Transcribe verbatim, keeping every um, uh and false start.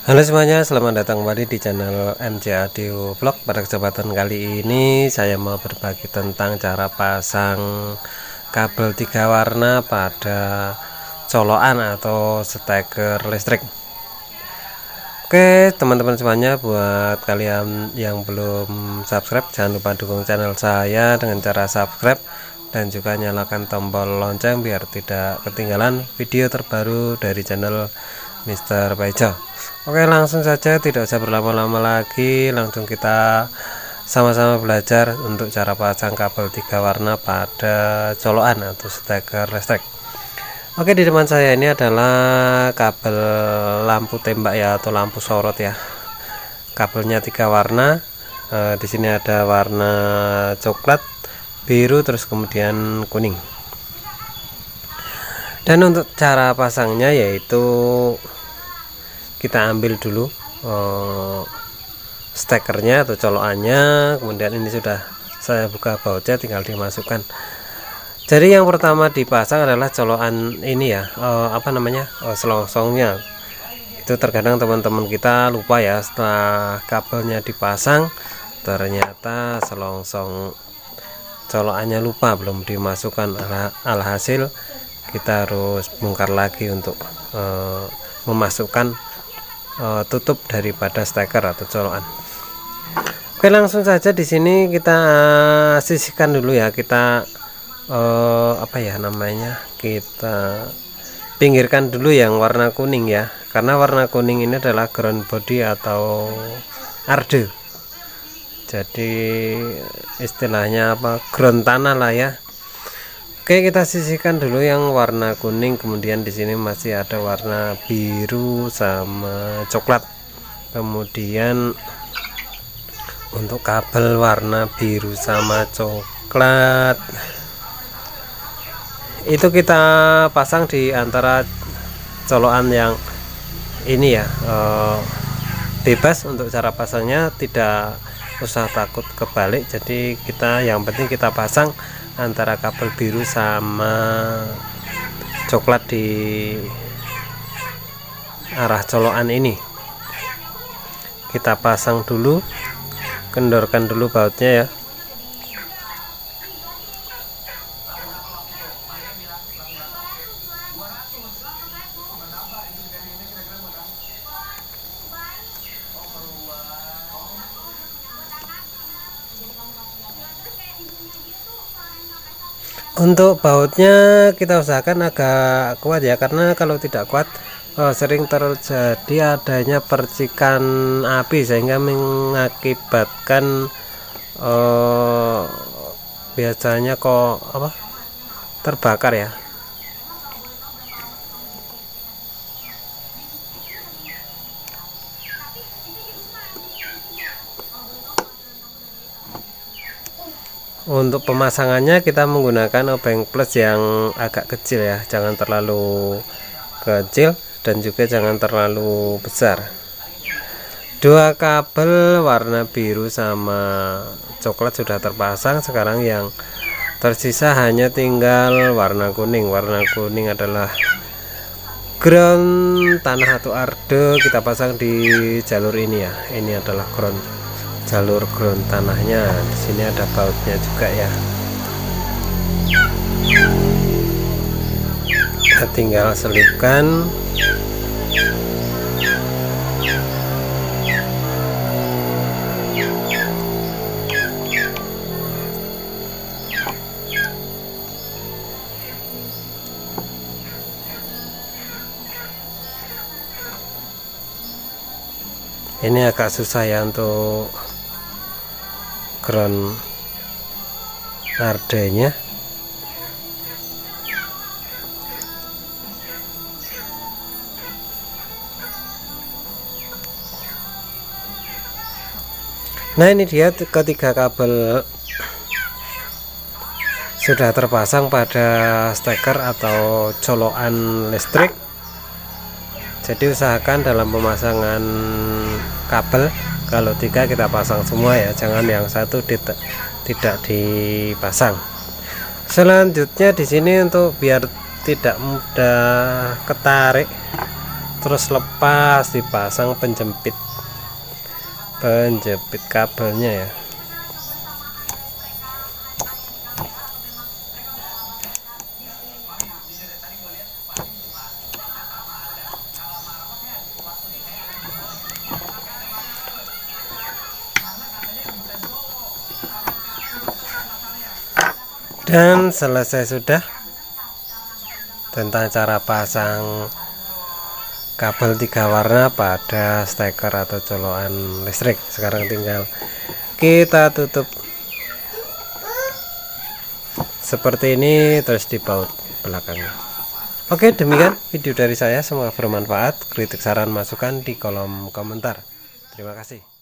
Halo semuanya, selamat datang kembali di channel M C Audio Vlog. Pada kesempatan kali ini saya mau berbagi tentang cara pasang kabel tiga warna pada colokan atau steker listrik. Oke teman-teman semuanya, buat kalian yang belum subscribe, jangan lupa dukung channel saya dengan cara subscribe dan juga nyalakan tombol lonceng biar tidak ketinggalan video terbaru dari channel Mister Paijo. Oke, langsung saja, tidak usah berlama-lama lagi, langsung kita sama-sama belajar untuk cara pasang kabel tiga warna pada colokan atau steker listrik. Oke, di depan saya ini adalah kabel lampu tembak ya, atau lampu sorot ya. Kabelnya tiga warna. E, di sini ada warna coklat, biru, terus kemudian kuning. Dan untuk cara pasangnya yaitu kita ambil dulu oh, stekernya atau colokannya, kemudian ini sudah saya buka bautnya, tinggal dimasukkan. Jadi yang pertama dipasang adalah colokan ini ya, oh, apa namanya, oh, selongsongnya. Itu terkadang teman-teman kita lupa ya, setelah kabelnya dipasang ternyata selongsong colokannya lupa, belum dimasukkan. Alhasil kita harus bongkar lagi untuk uh, memasukkan Uh, tutup daripada steker atau colokan. Oke, langsung saja di sini kita uh, sisihkan dulu ya, kita uh, apa ya namanya, kita pinggirkan dulu yang warna kuning ya, karena warna kuning ini adalah ground body atau arde. Jadi istilahnya apa, ground tanah lah ya. Oke, kita sisihkan dulu yang warna kuning, kemudian di sini masih ada warna biru sama coklat. Kemudian untuk kabel warna biru sama coklat itu kita pasang di antara colokan yang ini ya, eh, bebas untuk cara pasangnya, tidak usah takut kebalik. Jadi kita yang penting kita pasang antara kabel biru sama coklat di arah colokan ini. Kita pasang dulu, kendorkan dulu bautnya ya. Untuk bautnya kita usahakan agak kuat ya, karena kalau tidak kuat oh, sering terjadi adanya percikan api sehingga mengakibatkan oh, biasanya kok apa terbakar ya. Untuk pemasangannya kita menggunakan obeng plus yang agak kecil ya, jangan terlalu kecil dan juga jangan terlalu besar. Dua kabel warna biru sama coklat sudah terpasang. Sekarang yang tersisa hanya tinggal warna kuning. Warna kuning adalah ground tanah atau arde. Kita pasang di jalur ini ya. Ini adalah ground, jalur ground tanahnya. Di sini ada bautnya juga ya. Kita tinggal selipkan. Ini agak susah ya untuk ground ardenya. Nah, ini dia ketiga kabel sudah terpasang pada steker atau colokan listrik. Jadi usahakan dalam pemasangan kabel, kalau tiga kita pasang semua ya, jangan yang satu tidak tidak dipasang. Selanjutnya di sini untuk biar tidak mudah ketarik terus lepas, dipasang penjepit penjepit kabelnya ya. Dan selesai sudah tentang cara pasang kabel tiga warna pada steker atau colokan listrik. Sekarang tinggal kita tutup seperti ini, terus dibaut belakangnya. Oke, demikian video dari saya, semoga bermanfaat. Kritik, saran, masukan di kolom komentar. Terima kasih.